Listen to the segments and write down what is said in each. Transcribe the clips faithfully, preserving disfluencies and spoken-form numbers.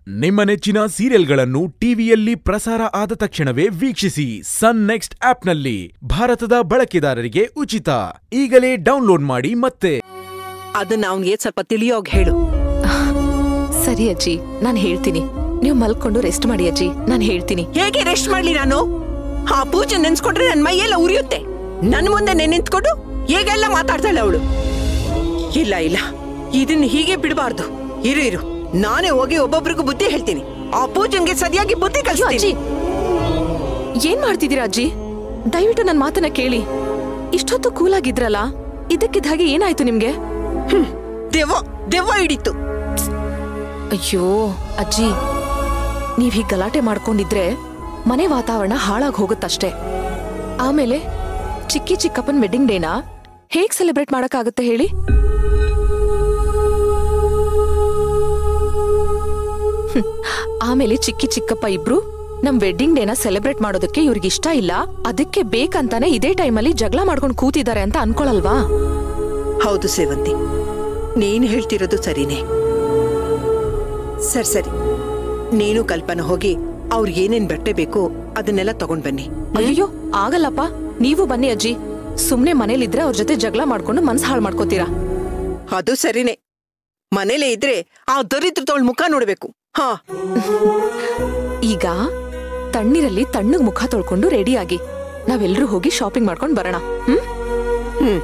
ನಿಮ್ಮ ನೆಚ್ಚಿನ ಸೀರಿಯಲ್ಗಳನ್ನು ಟಿವಿಯಲ್ಲಿ ಪ್ರಸಾರ ಆದ ತಕ್ಷಣವೇ ವೀಕ್ಷಿಸಿ ಸನ್ ನೆಕ್ಸ್ಟ್ ಆಪ್ನಲ್ಲಿ. ಭಾರತದ ಬಳಕೆದಾರರಿಗೆ ಉಚಿತ. ಈಗಲೇ ಡೌನ್ಲೋಡ್ ಮಾಡಿ. ಮತ್ತೆ ಅದನ್ನ ಅವನಿಗೆ ಸ್ವಲ್ಪ ತಿಳಿಯೋಗ್ ಹೇಳು. ಸರಿ ಅಜ್ಜಿ, ನಾನು ಹೇಳ್ತೀನಿ. ನೀವು ಮಲ್ಕೊಂಡು ರೆಸ್ಟ್ ಮಾಡಿ ಅಜ್ಜಿ, ನಾನು ಹೇಳ್ತೀನಿ. ಹೇಗೆ ರೆಸ್ಟ್ ಮಾಡ್ಲಿ ನಾನು? ಆ ಪೂಜೆ ನೆನ್ಸ್ಕೊಂಡ್ರೆ ನನ್ ಮೈಯೆಲ್ಲ ಉರಿಯುತ್ತೆ. ನನ್ ಮುಂದೆ ನಿಂತ್ಕೊಂಡು ಹೇಗೆಲ್ಲ ಮಾತಾಡ್ತಾಳೆ ಅವಳು. ಇಲ್ಲ ಇಲ್ಲ, ಇದನ್ನ ಹೀಗೆ ಬಿಡಬಾರ್ದು. ಇರು ಇರು, ನಾನೇ ಹೋಗಿ ಒಬ್ಬೊಬ್ರಿಗೂ ಬುದ್ಧಿ ಹೇಳ್ತೀನಿ. ಆ ಪೂಜನ್ಗೆ ಸರಿಯಾಗಿ ಬುದ್ಧಿ ಕಲಿಸ್ತೀನಿ. ಏನ್ ಮಾಡ್ತಿದ್ದೀರಾ ಅಜ್ಜಿ? ದಯವಿಟ್ಟು ನನ್ನ ಮಾತನ್ನ ಕೇಳಿ. ಇಷ್ಟೊತ್ತು ಕೂಲಾಗಿದ್ರಲ್ಲ, ಇದಕ್ಕಿದ್ದ ಹಾಗೆ ಏನಾಯ್ತು ನಿಮ್ಗೆ? ದೆವ್ವ ದೆವ್ವ ಹಿಡಿತು. ಅಯ್ಯೋ ಅಜ್ಜಿ, ನೀವ್ ಹೀಗ್ ಗಲಾಟೆ ಮಾಡ್ಕೊಂಡಿದ್ರೆ ಮನೆ ವಾತಾವರಣ ಹಾಳಾಗ್ ಹೋಗುತ್ತಷ್ಟೇ. ಆಮೇಲೆ ಚಿಕ್ಕಿ ಚಿಕ್ಕಪ್ಪನ್ ವೆಡ್ಡಿಂಗ್ ಡೇನ ಹೇಗ್ ಸೆಲೆಬ್ರೇಟ್ ಮಾಡಕ್ಕಾಗತ್ತೆ ಹೇಳಿ? ಆಮೇಲೆ ಚಿಕ್ಕಿ ಚಿಕ್ಕಪ್ಪ ಇಬ್ರು ನಮ್ ವೆಡ್ಡಿಂಗ್ ಡೇನ ಸೆಲೆಬ್ರೇಟ್ ಮಾಡೋದಕ್ಕೆ ಇವ್ರಿಗೆ ಇಷ್ಟ ಇಲ್ಲ, ಅದಕ್ಕೆ ಬೇಕಂತಾನೆ ಇದೇ ಟೈಮಲ್ಲಿ ಜಗಳ ಮಾಡ್ಕೊಂಡು ಕೂತಿದ್ದಾರೆ ಅಂತ ಅನ್ಕೊಳಲ್ವಾ? ಹೌದು ಸೇವಂತಿ, ನೀನ್ ಹೇಳ್ತಿರೋದು ಸರಿನೇ. ಸರಿ ಸರಿ, ನೀನು ಕಲ್ಪನಾ ಹೋಗಿ ಅವ್ರಿಗೆ ಏನೇನ್ ಬಟ್ಟೆ ಬೇಕು ಅದನ್ನೆಲ್ಲ ತಗೊಂಡ್ ಬನ್ನಿ. ಅಯ್ಯೋ ಆಗಲ್ಲಪ್ಪ, ನೀವು ಬನ್ನಿ ಅಜ್ಜಿ. ಸುಮ್ನೆ ಮನೇಲಿದ್ರೆ ಅವ್ರ ಜೊತೆ ಜಗಳ ಮಾಡ್ಕೊಂಡು ಮನ್ಸ್ ಹಾಳು ಮಾಡ್ಕೋತೀರಾ. ಅದು ಸರಿನೇ, ಮನೇಲೇ ಇದ್ರೆ ಆ ದರಿದ್ರ ತೋಳ್ ಮುಖ ನೋಡ್ಬೇಕು. ಹಾ, ಈಗ ತಣ್ಣೀರಲ್ಲಿ ತಣ್ಣಗ್ ಮುಖ ತೊಳ್ಕೊಂಡು ರೆಡಿ ಆಗಿ ನಾವೆಲ್ಲರೂ ಹೋಗಿ ಶಾಪಿಂಗ್ ಮಾಡ್ಕೊಂಡ್ ಬರೋಣ. ಹ್ಮ್ ಹ್ಮ್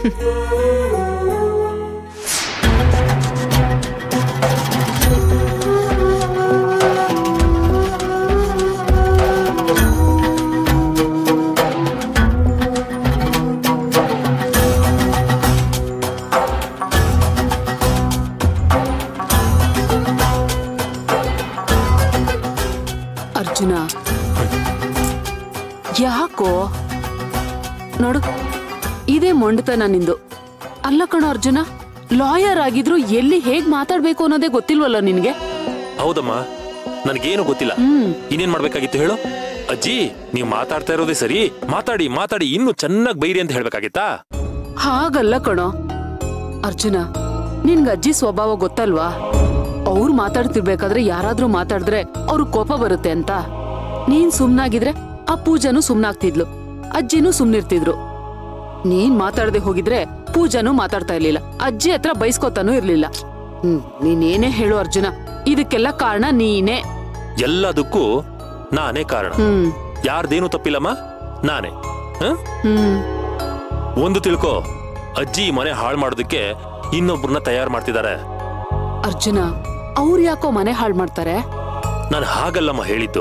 ಅರ್ಜುನ, ಯಾಕೋ ನೋಡು, ಇದೇ ಮೊಂಡತನ ನಿಂದು. ಅಲ್ಲ ಕಣೋ ಅರ್ಜುನ, ಲಾಯರ್ ಆಗಿದ್ರು ಎಲ್ಲಿ ಹೇಗ್ ಮಾತಾಡ್ಬೇಕು ಅನ್ನೋದೇ ಗೊತ್ತಿಲ್ವಲ್ಲ ನಿನ್ಗೆ? ಹೌದಮ್ಮ, ನನ್ಗೇನು ಗೊತ್ತಿಲ್ಲ. ಇನ್ನೇನ್ ಮಾಡ್ಬೇಕಾಗಿತ್ತು ಹೇಳು? ಅಜ್ಜಿ, ನೀವ್ ಮಾತಾಡ್ತಾ ಇರೋದೇ ಸರಿ, ಮಾತಾಡಿ ಮಾತಾಡಿ ಇನ್ನು ಚೆನ್ನಾಗ್ ಬೈರಿ ಅಂತ ಹೇಳ್ಬೇಕಾಗಿತ್ತಾ? ಹಾಗಲ್ಲ ಕಣೋ ಅರ್ಜುನ, ನಿನ್ಗ ಅಜ್ಜಿ ಸ್ವಭಾವ ಗೊತ್ತಲ್ವಾ? ಅವ್ರು ಮಾತಾಡ್ತಿರ್ಬೇಕಾದ್ರೆ ಯಾರಾದ್ರೂ ಮಾತಾಡಿದ್ರೆ ಅವ್ರು ಕೋಪ ಬರುತ್ತೆ ಅಂತ. ನೀನ್ ಸುಮ್ನಾಗಿದ್ರೆ ಆ ಪೂಜಾನು ಸುಮ್ನಾಗ್ತಿದ್ಲು, ಅಜ್ಜಿನೂ ಸುಮ್ನಿರ್ತಿದ್ರು. ನೀನ್ ಮಾತಾಡದೆ ಹೋಗಿದ್ರೆ ಪೂಜಾನು ಮಾತಾಡ್ತಾ ಇರ್ಲಿಲ್ಲ, ಅಜ್ಜಿ ಹತ್ರ ಬೈಸ್ಕೊತಾನೂ ಇರ್ಲಿಲ್ಲ. ಹ್ಮ್ ನೀನೇನೇ ಹೇಳು ಅರ್ಜುನ, ಇದಕ್ಕೆಲ್ಲ ಕಾರಣ ನೀನೇ. ಎಲ್ಲದಕ್ಕೂ ನಾನೇ ಕಾರಣ. ಯಾರ್ದೇನು ತಪ್ಪಿಲ್ಲಮ್ಮ, ನಾನೇ. ಹ್ಮ್ ಒಂದು ತಿಳ್ಕೊ, ಅಜ್ಜಿ ಮನೆ ಹಾಳು ಮಾಡೋದಕ್ಕೆ ಇನ್ನೊಬ್ರನ್ನ ತಯಾರು ಮಾಡ್ತಿದ್ದಾರೆ. ಅರ್ಜುನ, ಅವ್ರು ಯಾಕೋ ಮನೆ ಹಾಳು ಮಾಡ್ತಾರೆ? ನಾನು ಹಾಗಲ್ಲಮ್ಮ ಹೇಳಿದ್ದು.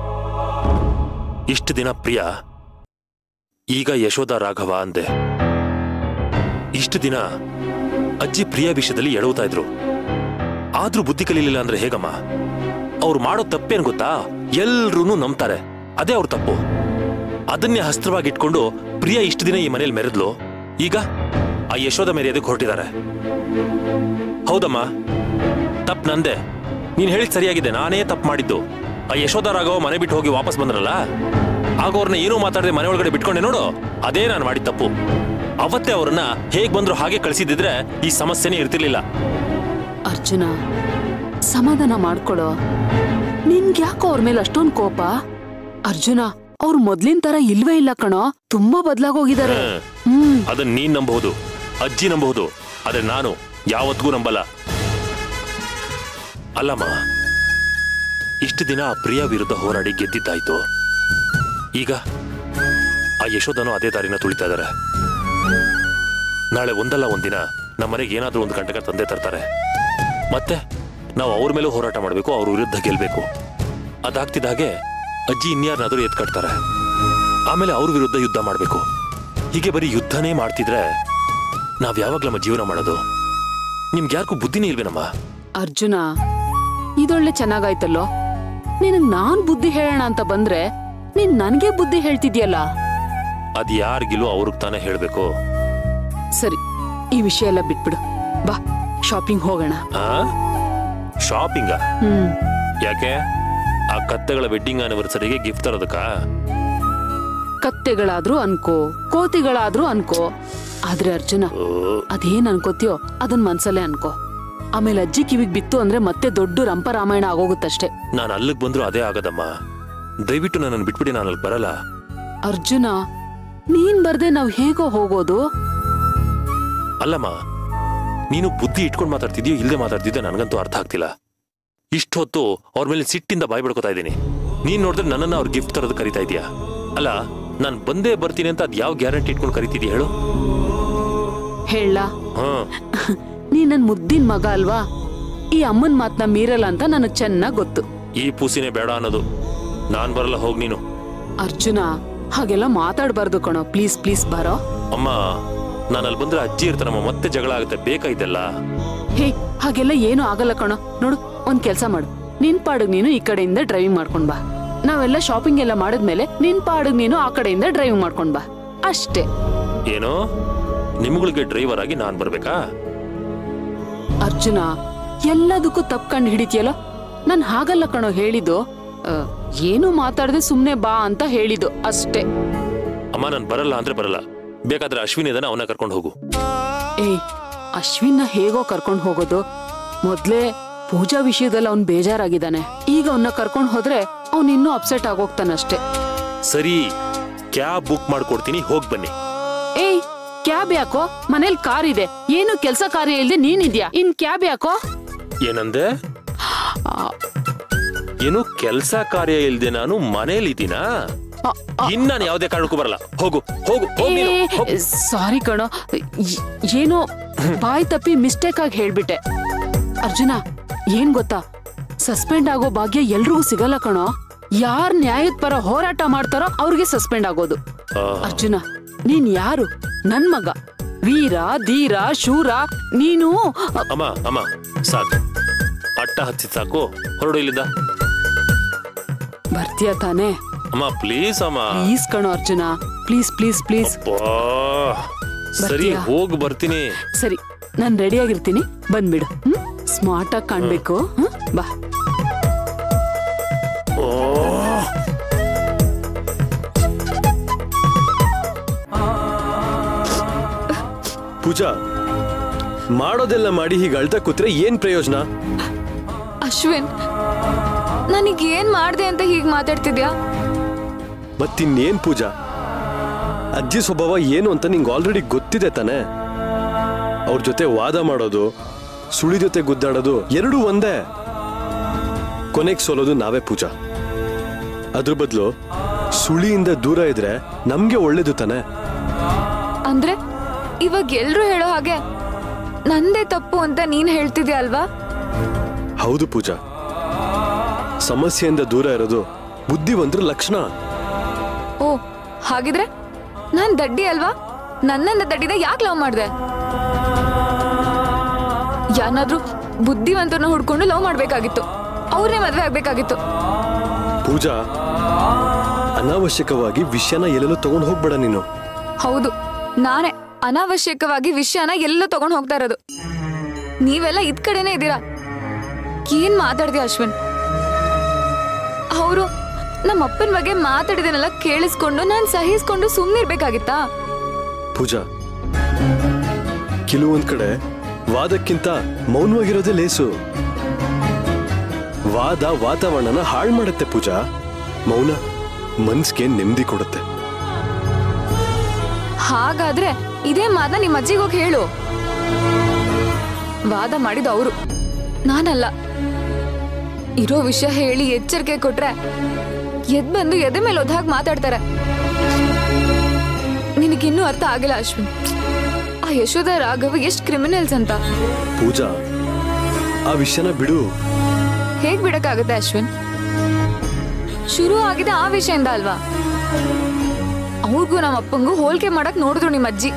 ಇಷ್ಟು ದಿನ ಪ್ರಿಯ, ಈಗ ಯಶೋಧ ರಾಘವ ಅಂದೆ. ಇಷ್ಟು ದಿನ ಅಜ್ಜಿ ಪ್ರಿಯ ವಿಷಯದಲ್ಲಿ ಎಡವುತ್ತಾ ಇದ್ರು. ಆದ್ರೂ ಬುದ್ಧಿ ಕಲೀಲಿಲ್ಲ ಅಂದ್ರೆ ಹೇಗಮ್ಮ? ಅವ್ರು ಮಾಡೋ ತಪ್ಪೇನ್ ಗೊತ್ತಾ? ಎಲ್ರೂ ನಂಬ್ತಾರೆ, ಅದೇ ಅವ್ರ ತಪ್ಪು. ಅದನ್ನೇ ಹಸ್ತ್ರವಾಗಿಟ್ಕೊಂಡು ಪ್ರಿಯ ಇಷ್ಟು ದಿನ ಈ ಮನೇಲಿ ಮೆರೆದ್ಲು, ಈಗ ಆ ಯಶೋಧ ಮೆರೆಯೋದಕ್ಕೆ ಹೊರಟಿದ್ದಾರೆ. ಹೌದಮ್ಮ, ತಪ್ಪು ನಂದೆ. ನೀನ್ ಹೇಳಿದ್ ಸರಿಯಾಗಿದೆ, ನಾನೇ ತಪ್ಪು ಮಾಡಿದ್ದು. ಆ ಯಶೋಧ ರಾಘವ ಮನೆ ಬಿಟ್ಟು ಹೋಗಿ ವಾಪಸ್ ಬಂದ್ರಲ್ಲ, ಆಗ ಅವ್ರನ್ನ ಏನೂ ಮಾತಾಡದೆ ಮನೆ ಒಳಗಡೆ ಬಿಟ್ಕೊಂಡೆ ನೋಡು, ಅದೇ ನಾನು ಮಾಡಿದ ತಪ್ಪು. ಅವತ್ತೇ ಅವ್ರನ್ನ ಹೇಗ್ ಬಂದ್ರು ಹಾಗೆ ಕಳಿಸಿದ್ರೆ ಈ ಸಮಸ್ಯೆನೇ ಇರ್ತಿರ್ಲಿಲ್ಲ. ಅರ್ಜುನ, ಸಮಾಧಾನ ಮಾಡ್ಕೊಳೋ. ನಿನ್ಗ್ಯಾಕೋ ಅವ್ರ ಮೇಲೆ ಅಷ್ಟೊಂದು ಕೋಪ? ಅರ್ಜುನ, ಅವ್ರು ಮೊದ್ಲಿನ ತರ ಇಲ್ವೇ ಇಲ್ಲ ಕಣೋ, ತುಂಬಾ ಬದ್ಲಾಗೋಗಿದ್ದಾರೆ. ಹ್ಮ್ ಅದನ್ನ ನೀನ್ ನಂಬಹುದು, ಅಜ್ಜಿ ನಂಬಹುದು, ಆದ್ರೆ ನಾನು ಯಾವತ್ತಿಗೂ ನಂಬಲ್ಲ. ಅಲ್ಲಮ್ಮ, ಇಷ್ಟು ದಿನ ಆ ಪ್ರಿಯ ವಿರುದ್ಧ ಹೋರಾಡಿ ಗೆದ್ದಿದ್ದಾಯ್ತು. ಈಗ ಆ ಯಶೋಧನು ಅದೇ ದಾರಿನ ತುಳಿತಾ ಇದ್ದಾರೆ. ನಾಳೆ ಒಂದಲ್ಲ ಒಂದಿನ ನಮ್ಮನೆಗೆ ಏನಾದ್ರೂ ಒಂದು ಕಂಟಕ ತಂದೆ ತರ್ತಾರೆ. ಮತ್ತೆ ನಾವು ಅವ್ರ ಮೇಲೂ ಹೋರಾಟ ಮಾಡಬೇಕು, ಅವ್ರ ವಿರುದ್ಧ ಗೆಲ್ಬೇಕು. ಅದಾಗ್ತಿದ್ದ ಹಾಗೆ ಅಜ್ಜಿ ಇನ್ಯಾರನ್ನಾದ್ರೂ ಎತ್ಕಟ್ತಾರೆ. ಆಮೇಲೆ ಅವ್ರ ವಿರುದ್ಧ ಯುದ್ಧ ಮಾಡಬೇಕು. ಹೀಗೆ ಬರೀ ಯುದ್ಧನೇ ಮಾಡ್ತಿದ್ರೆ ನಾವ್ ಯಾವಾಗ್ಲಮ್ಮ ಜೀವನ ಮಾಡೋದು? ನಿಮ್ಗೆ ಯಾರಿಗೂ ಬುದ್ಧಿನೇ ಇಲ್ವೇನಮ್ಮ? ಅರ್ಜುನ, ಇದೊಳ್ಳೆ ಚೆನ್ನಾಗಾಯ್ತಲ್ಲೋ. ನಿನಗ್ ನಾನ್ ಬುದ್ಧಿ ಹೇಳೋಣ ಅಂತ ಬಂದ್ರೆ ನೀನ್ ನನ್ಗೆ ಬುದ್ಧಿ ಹೇಳ್ತಿದ್ಯಲ್ಲ. ಅದ್ ಯಾರಿಗಿಲ್ಲೋ ಅವ್ರಿಗೆ ತಾನೇ ಹೇಳ್ಬೇಕು. ಸರಿ, ಈ ವಿಷಯ ಎಲ್ಲ ಬಿಟ್ಬಿಡು, ಬಾ ಶಾಪಿಂಗ್ ಹೋಗೋಣ. ಶಾಪಿಂಗ? ಹ್ಮ್ ಯಾಕೆ? ಆ ಕತ್ತೆಗಳ ವೆಡ್ಡಿಂಗ್ ಆನಿವರ್ಸರಿಗೆ ಗಿಫ್ಟ್ ತರೋದಕ್ಕ? ಕತ್ತೆಗಳಾದ್ರೂ ಅನ್ಕೋ, ಕೋತಿಗಳಾದ್ರೂ ಅನ್ಕೋ, ಆದ್ರೆ ಅರ್ಜುನ, ಅದೇನ್ ಅನ್ಕೋತಿಯೋ ಅದನ್ ಮನ್ಸಲ್ಲೇ ಅನ್ಕೋ. ಆಮೇಲೆ ಅಜ್ಜಿ ಕಿವಿಗ್ ಬಿತ್ತು ಅಂದ್ರೆ ಮತ್ತೆ ದೊಡ್ಡ ರಂಪ ರಾಮಾಯಣ ಆಗೋಗುತ್ತಷ್ಟೇ. ನಾನು ಅಲ್ಲಿಗೆ ಬಂದ್ರು ಅದೇ ಆಗದಮ್ಮ. ದಯವಿಟ್ಟು ನನ್ನನ್ನು ಬಿಟ್ಬಿಡಿ, ನಾನು ಅಲ್ಲಿ ಬರಲ್ಲ. ಅರ್ಜುನ, ನೀನ್ ಬರ್ದೆ ನಾವ್ ಹೇಗೋ ಹೋಗೋದು? ಅಲ್ಲಮ್ಮ, ನೀನು ಬುದ್ಧಿ ಇಟ್ಕೊಂಡು ಮಾತಾಡ್ತಿದ್ಯೋ ಇಲ್ಲದೆ ಮಾತಾಡ್ತಿದ್ಯೋ ನನಗಂತೂ ಅರ್ಥ ಆಗ್ತಿಲ್ಲ. ಇಷ್ಟು ಹೊತ್ತು ಅವ್ರ ಮೇಲೆ ಸಿಟ್ಟಿಂದ ಬಾಯ್ ಬಿಡ್ಕೋತಾ ಇದ್ದೀನಿ. ನೀನ್ ನೋಡಿದ್ರೆ ನನ್ನನ್ನು ಅವ್ರ ಗಿಫ್ಟ್ ತರೋದು ಕರಿತಾ ಇದೀಯಾ? ಅಲ್ಲ, ನಾನು ಬಂದೇ ಬರ್ತೀನಿ ಅಂತ ಅದ್ ಯಾವ ಗ್ಯಾರಂಟಿ ಇಟ್ಕೊಂಡು ಕರಿತಿದ್ಯಾ ಹೇಳು? ಹೇಳ, ನೀ ನನ್ ಮುದ್ದಿನ ಮಗ ಅಲ್ವಾ? ಈ ಅಮ್ಮನ್ ಮಾತ್ನ ಮೀರಲ್ಲ ಅಂತ ನನಗ್ ಚೆನ್ನಾಗ್ ಗೊತ್ತು. ಈ ಪೂಸಿನೇ ಬೇಡ ಅನ್ನೋದು. ನಾನ್ ಬರಲ್ಲ, ಹೋಗ್ ನೀನು. ಅರ್ಜುನ, ಹಾಗೆಲ್ಲ ಮಾತಾಡ್ಬಾರ್ದು ಕಣೋ. ಪ್ಲೀಸ್ ಪ್ಲೀಸ್ ಬರೋ. ಅಮ್ಮ, ನಾನು ಅಲ್ಲಿ ಬಂದ್ರೆ ಅಜ್ಜಿ ಇರ್ತಾರಮ್ಮ, ಮತ್ತೆ ಜಗಳ ಆಗುತ್ತೆ. ಬೇಕಾಯ್ತಲ್ಲ? ಹೇ, ಹಾಗೆಲ್ಲ ಏನು ಆಗಲ್ಲ ಕಣೋ. ನೋಡು, ಒಂದ್ ಕೆಲ್ಸ ಮಾಡು. ನಿನ್ ಪಾಡಿಗೆ ನೀನು ಈ ಕಡೆಯಿಂದ ಡ್ರೈವಿಂಗ್ ಮಾಡ್ಕೊಂಡ್ ಬಾ. ನಾವೆಲ್ಲ ಶಾಪಿಂಗ್ ಎಲ್ಲ ಮಾಡಿದ್ಮೇಲೆ ನಿನ್ ಪಾಡಿಗೆ ನೀನು ಆ ಕಡೆಯಿಂದ ಡ್ರೈವಿಂಗ್ ಮಾಡ್ಕೊಂಡ್ ಬಾ, ಅಷ್ಟೇ. ಏನೋ ನಿಮ್ಗಳಿಗೆ ಡ್ರೈವರ್ ಆಗಿ ನಾನ್ ಬರ್ಬೇಕಾ? ಅರ್ಜುನ, ಎಲ್ಲದಕ್ಕೂ ತಪ್ಪು ಕಂಡು ಹಿಡಿತೀಯಲ್ಲ. ನಾನ್ ಹಾಗಲ್ಲ ಕಣೋ ಹೇಳಿದ್ದು. ಏನು ಮಾತಾಡದೆ ಸುಮ್ನೆ ಬಾ ಅಂತ ಹೇಳಿದ್ದು ಅಷ್ಟೇ. ಅಮ್ಮ, ನಾನ್ ಬರಲ್ಲ ಅಂದ್ರೆ ಬರಲ್ಲ. ಬೇಕಾದ್ರೆ ಅಶ್ವಿನ್ ಇದಾನೆ, ಅವನ ಕರ್ಕೊಂಡು ಹೋಗು. ಏಯ್, ಅಶ್ವಿನ್ನ ಹೇಗೋ ಕರ್ಕೊಂಡು ಹೋಗೋದು? ಮೊದ್ಲೇ ಪೂಜಾ ವಿಷಯದಲ್ಲಿ ಅವ್ನ್ ಬೇಜಾರಾಗಿದ್ದಾನೆ. ಈಗ ಅವನ್ನ ಕರ್ಕೊಂಡು ಹೋದ್ರೆ ಅವ್ನ್ ಇನ್ನೂ ಅಪ್ಸೆಟ್ ಆಗೋಗ್ತಾನಷ್ಟೇ. ಸರಿ, ಕ್ಯಾಬ್ ಬುಕ್ ಮಾಡ್ಕೊಡ್ತೀನಿ, ಹೋಗ್ ಬನ್ನಿ. ಏಯ್, ಕ್ಯಾಬ್ ಯಾಕೋ? ಮನೇಲಿ ಕಾರ್ ಇದೆ. ಏನು ಕೆಲ್ಸ ಕಾರ್ಯ ಇಲ್ದೆ ನೀನಿದ್ಯಾ, ಇನ್ ಕ್ಯಾಬ್ ಯಾಕೋ? ಏನಂದೆ? ಏನು ಕೆಲ್ಸ ಕಾರ್ಯ ಇಲ್ದೆ ನಾನು ಮನೇಲಿದ್ದೀನಾ? ಇನ್ ನಾನು ಯಾವ್ದೇ ಕಾರಣಕ್ಕೂ ಬರಲ್ಲ. ಹೋಗು ಹೋಗು. ಸಾರಿ ಕಣೋ, ಏನೋ ಬಾಯ್ ತಪ್ಪಿ ಮಿಸ್ಟೇಕ್ ಆಗಿ ಹೇಳ್ಬಿಟ್ಟೆ. ಅರ್ಜುನ, ಏನ್ ಗೊತ್ತಾ, ಸಸ್ಪೆಂಡ್ ಆಗೋ ಭಾಗ್ಯ ಎಲ್ರಿಗೂ ಸಿಗಲ್ಲ ಕಣೋ. ಯಾರ್ ನ್ಯಾಯದ ಪರ ಹೋರಾಟ ಮಾಡ್ತಾರೋ ಅವ್ರಿಗೆ ಸಸ್ಪೆಂಡ್ ಆಗೋದು. ಅರ್ಜುನ, ನೀನ್ ಯಾರು? ನನ್ ಮಗ, ವೀರ ಧೀರ ಶೂರ. ನೀನು ಅಮ್ಮ ಅಮ್ಮ ಸಾಕು, ಅಟ್ಟ ಹಚ್ಚಿ ಸಾಕು, ಹೊರಡು ಇಲ್ಲಿಂದ. ಬರ್ತೀಯ ತಾನೇ? ಅಮ್ಮ ಪ್ಲೀಸ್ ಅಮ್ಮ. ಪ್ಲೀಸ್ ಕಣೋ ಅರ್ಜುನ, ಪ್ಲೀಸ್ ಪ್ಲೀಸ್ ಪ್ಲೀಸ್. ಸರಿ, ಹೋಗಿ ಬರ್ತೀನಿ. ಸರಿ, ನಾನ್ ರೆಡಿ ಆಗಿರ್ತೀನಿ, ಬಂದ್ಬಿಡು. ಹ್ಮ್, ಸ್ಮಾರ್ಟ್ ಆಗಿ ಕಾಣ್ಬೇಕು. ಬಾ. ಪೂಜಾ, ಮಾಡೋದೆಲ್ಲ ಮಾಡಿ ಹೀಗೆ ಅಳ್ತಾ ಕೂತ್ರೆ ಏನ್ ಪ್ರಯೋಜನ? ಅಶ್ವಿನ್, ನನಗೆ ಏನ್ ಮಾಡ್ದೆ ಅಂತ ಹೀಗ್ ಮಾತಾಡ್ತಿದ್ಯಾ? ಮತ್ತಿನ್ನೇನ್ ಪೂಜಾ, ಅಜ್ಜಿ ಸ್ವಭಾವ ಏನು ಅಂತ ನಿಂಗೆ ಆಲ್ರೆಡಿ ಗೊತ್ತಿದೆ ತಾನೆ. ಅವ್ರ ಜೊತೆ ವಾದ ಮಾಡೋದು, ಸುಳಿ ಜೊತೆ ಗುದ್ದಾಡೋದು ಎರಡೂ ಒಂದೇ. ಕೊನೆಗೆ ಸೋಲೋದು ನಾವೇ ಪೂಜಾ. ಅದ್ರ ಬದಲು ಸುಳಿಯಿಂದ ದೂರ ಇದ್ರೆ ನಮ್ಗೆ ಒಳ್ಳೇದು ತಾನೆ. ಅಂದ್ರೆ ಇವಾಗ ಎಲ್ರು ಹೇಳೋ ಹಾಗೆ ನಂದೇ ತಪ್ಪು ಅಂತ ನೀನ್ ಹೇಳ್ತಿದ್ಯಾ ಅಲ್ವಾ? ಹೌದು ಪೂಜಾ, ಸಮಸ್ಯೆಯಿಂದ ದೂರ ಇರೋದು ಬುದ್ಧಿವಂತರ ಲಕ್ಷಣ. ಓ, ಹಾಗಿದ್ರೆ ನಾನ್ ದಡ್ಡಿ ಅಲ್ವಾ? ನನ್ನನ್ನ ದಡ್ಡಿದ ಯಾಕೆ ಲವ್ ಮಾಡ್ದೆ? ಯಾರಾದ್ರೂ ಬುದ್ಧಿವಂತರನ್ನ ಹುಡ್ಕೊಂಡು ಲವ್ ಮಾಡ್ಬೇಕಾಗಿತ್ತು, ಅವ್ರನ್ನೇ ಮದ್ವೆ ಆಗ್ಬೇಕಾಗಿತ್ತು. ಪೂಜಾ, ಅನಾವಶ್ಯಕವಾಗಿ ವಿಷಯನ ಎಲ್ಲೆಲ್ಲೂ ತಗೊಂಡು ಹೋಗ್ಬೇಡ ನೀನು. ಹೌದು, ನಾನೇ ಅನಾವಶ್ಯಕವಾಗಿ ವಿಷಯನ ಎಲ್ಲೋ ತಗೊಂಡು ಹೋಗ್ತಾ ಇರೋದು. ನೀವೆಲ್ಲ ಇದ್ ಕಡೆನೇ ಇದ್ದೀರಾ. ಏನ್ ಮಾತಾಡ್ತೀಯ ಅಶ್ವಿನ್? ಅವರು ನಮ್ಮ ಅಪ್ಪನ ಬಗ್ಗೆ ಮಾತಾಡಿದನೆಲ್ಲ ಕೇಳಿಸ್ಕೊಂಡು ನಾನ್ ಸಹಿಸ್ಕೊಂಡು ಸುಮ್ಮನಿರ್ಬೇಕಾಗಿತ್ತಾ? ಪೂಜಾ, ಕೆಲವೊಂದ್ ಕಡೆ ವಾದಕ್ಕಿಂತ ಮೌನವಾಗಿರೋದೇ ಲೇಸು. ವಾದ ವಾತಾವರಣನ ಹಾಳು ಮಾಡುತ್ತೆ ಪೂಜಾ. ಮೌನ ಮನ್ಸ್ಗೆ ನೆಮ್ಮದಿ ಕೊಡುತ್ತೆ. ಹಾಗಾದ್ರೆ ಇದೇ ಮಾತನ್ನ ನಿಮ್ಮ ಅಜ್ಜಿಗೆ ಹೋಗಿ ಹೇಳು. ವಾದ ಮಾಡಿದ ಅವರು, ನಾನಲ್ಲ. ಇರೋ ವಿಷಯ ಹೇಳಿ ಎಚ್ಚರಿಕೆ ಕೊಟ್ರೆ ಎದ್ ಬಂದು ಎದೆ ಮೇಲೆ ಒದ್ದಾಗಿ ಮಾತಾಡ್ತಾರೆ. ನಿನಗಿನ್ನೂ ಅರ್ಥ ಆಗಿಲ್ಲ ಅಶ್ವಿನ್, ಆ ಯಶೋಧ ರಾಘವ ಎಷ್ಟು ಕ್ರಿಮಿನಲ್ಸ್ ಅಂತ. ಪೂಜಾ, ಆ ವಿಷಯನ ಬಿಡು. ಹೇಗ್ ಬಿಡಕ್ಕಾಗತ್ತೆ ಅಶ್ವಿನ್? ಶುರು ಆಗಿದೆ ಆ ವಿಷಯದಿಂದ ಅಲ್ವಾ? ಅವ್ರಿಗೂ ನಮ್ಮ ಅಪ್ಪಂಗೂ ಹೋಲಿಕೆ ಮಾಡಕ್ ನೋಡಿದ್ರು ನಿಮ್ಮ ಅಜ್ಜಿ.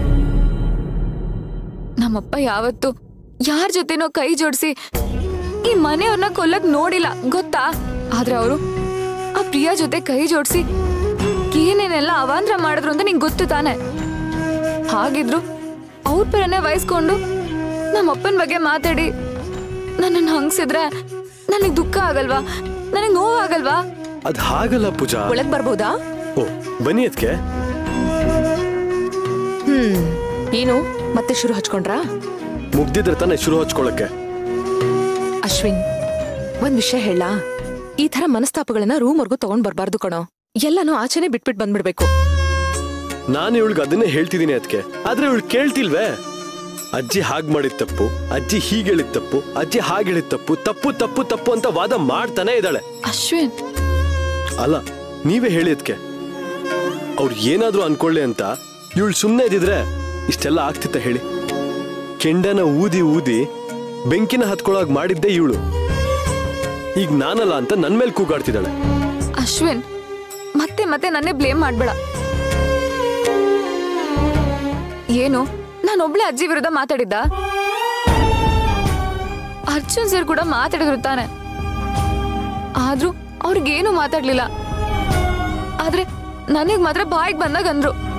ನಮ್ಮಪ್ಪ ಯಾವತ್ತು ಯಾರ ಜೊತೆನೋ ಕೈ ಜೋಡಿಸಿ ಈ ಮನೆಯವ್ರನ್ನ ಕೊಲ್ಲಕ್ ನೋಡಿಲ್ಲ ಗೊತ್ತಾ? ಆದ್ರೆ ಅವರು ಆ ಪ್ರಿಯಾ ಜೊತೆ ಕೈ ಜೋಡಿಸಿ ಏನೇನೆಲ್ಲ ಅವಾಂತರ ಮಾಡಿದ್ರು ಅಂತ ನಿಂಗೆ ಗೊತ್ತು ತಾನೆ. ಹಾಗಿದ್ರು ಅವ್ರ ಪರನೇ ವಹಿಸ್ಕೊಂಡು ನಮ್ಮಪ್ಪನ ಬಗ್ಗೆ ಮಾತಾಡಿ ನನ್ನನ್ನು ಹಂಗ್ಸಿದ್ರೆ ನನಗ್ ದುಃಖ ಆಗಲ್ವಾ? ನನಗ್ ನೋವಾಗಲ್ವಾ? ಅದ್ ಹಾಗಲ್ಲ ಪೂಜಾ. ಒಳಗ್ ಬರ್ಬೋದಾ? ಓ, ಬನ್ನಿ ಅದಕ್ಕೆ. ಹ್ಮ್, ಏನು ಮತ್ತೆ ಶುರು ಹಚ್ಕೊಂಡ್ರಾ? ಮುಗ್ದಿದ್ರೆ ತಾನೆ ಶುರು ಹಚ್ಕೊಳಕ್ಕೆ. ಅಶ್ವಿನ್, ಒಂದ್ ವಿಷಯ ಹೇಳ, ಈ ತರ ಮನಸ್ತಾಪಗಳನ್ನ ರೂಮ್ವರೆಗೂ ತಗೊಂಡ್ ಬರ್ಬಾರ್ದು ಕಣೋ. ಎಲ್ಲಾನು ಆಚೆನೆ ಬಿಟ್ಬಿಟ್ ಬಂದ್ಬಿಡ್ಬೇಕು. ನಾನು ಇವಳಿಗೆ ಅದನ್ನೇ ಹೇಳ್ತಿದ್ದೀನಿ ಅದಕ್ಕೆ, ಆದ್ರೆ ಇವಳು ಕೇಳ್ತಿಲ್ವೇ. ಅಜ್ಜಿ ಹಾಗ್ ಮಾಡಿದ ತಪ್ಪು, ಅಜ್ಜಿ ಹೀಗ್ ಹೇಳಿದ ತಪ್ಪು, ಅಜ್ಜಿ ಹಾಗೆ ಹೇಳಿದ ತಪ್ಪು, ತಪ್ಪು ತಪ್ಪು ತಪ್ಪು ಅಂತ ವಾದ ಮಾಡ್ತಾನೆ ಇದ್ದಾಳೆ. ಅಶ್ವಿನ್, ಅಲ್ಲ ನೀವೇ ಹೇಳಿ ಅದಕ್ಕೆ. ಅವ್ರು ಏನಾದ್ರೂ ಅನ್ಕೊಳ್ಳಿ ಅಂತ ಇವಳು ಸುಮ್ಮನೆ ಇದ್ದಿದ್ರೆ ಇಷ್ಟೆಲ್ಲ ಆಗ್ತಿತ್ತ ಹೇಳಿ? ಕೆಂಡನ ಊದಿ ಊದಿ ಬೆಂಕಿನ ಹತ್ಕೊಳಗ್ ಮಾಡಿದ್ದೆ ಇವಳು. ಈಗ ನಾನಲ್ಲ ಅಂತ ನನ್ ಮೇಲೆ ಕೂಗಾಡ್ತಿದ್ದಾಳೆ. ಅಶ್ವಿನ್, ಮತ್ತೆ ಮತ್ತೆ ನನ್ನೇ ಬ್ಲೇಮ್ ಮಾಡ್ಬೇಡ. ಏನು ನಾನೊಬ್ಳೆ ಅಜ್ಜಿ ವಿರುದ್ಧ ಮಾತಾಡಿದ್ದ? ಅರ್ಜುನ್ ಸರ್ ಕೂಡ ಮಾತಾಡಿದ್ರು ತಾನೆ, ಆದ್ರೂ ಅವ್ರಿಗೇನು ಮಾತಾಡ್ಲಿಲ್ಲ. ಆದ್ರೆ ನನಗ್ ಮಾತ್ರ ಬಾಯಿಗೆ ಬಂದಾಗ ಅಂದ್ರು.